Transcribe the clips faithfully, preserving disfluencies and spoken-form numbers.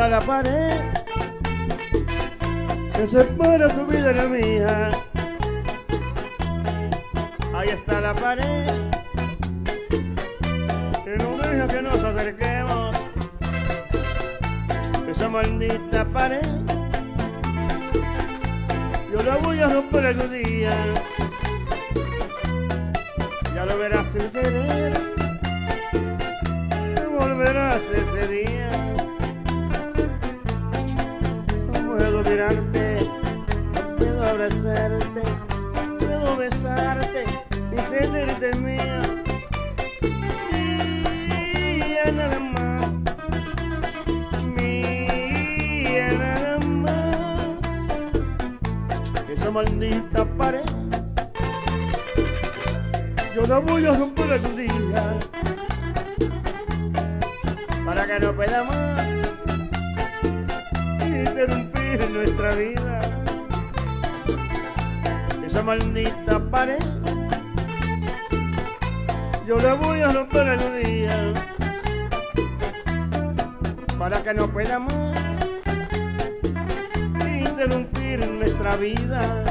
está la pared que separa tu vida de la mía. Ahí está la pared que no deja que nos acerquemos. Esa maldita pared yo la voy a romper algún día. Ya lo verás sin querer, te volverás ese día. No puedo mirarte, no puedo abrazarte, no puedo besarte y sentirte mía. Mía nada más, mía nada más. Esa maldita pared yo la voy a romper algún día para que no pueda más interrumpir nuestra vida. Esa maldita pared yo la voy a romper algún día para que no pueda más interrumpir nuestra vida.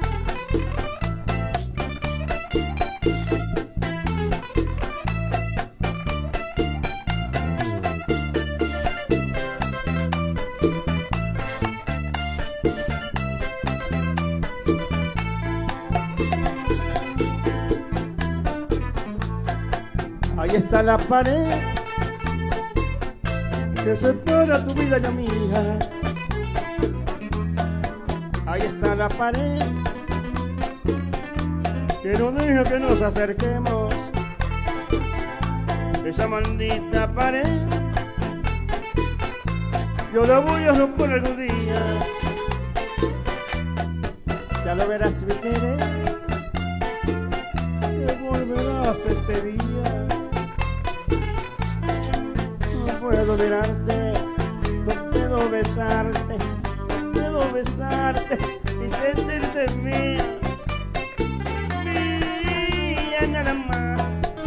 Ahí está la pared que separa tu vida y la mía. Ahí está la pared que no deja que nos acerquemos. Esa maldita pared yo la voy a romper algún día. Ya lo verás mi querer, te volverás ese día. No puedo mirarte, no puedo besarte, no puedo besarte y sentirte mía. Mía nada más,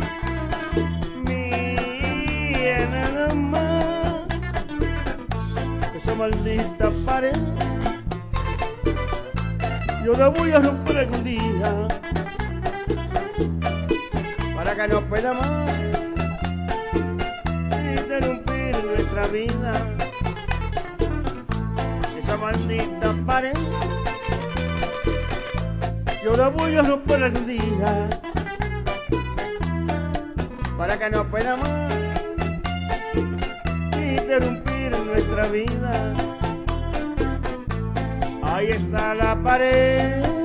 mía nada más. Esa maldita pared yo la voy a romper algún día para que no pueda más interrumpir nuestra vida. Esa maldita pared yo la voy a romper algún día para que no pueda más interrumpir nuestra vida. Ahí está la pared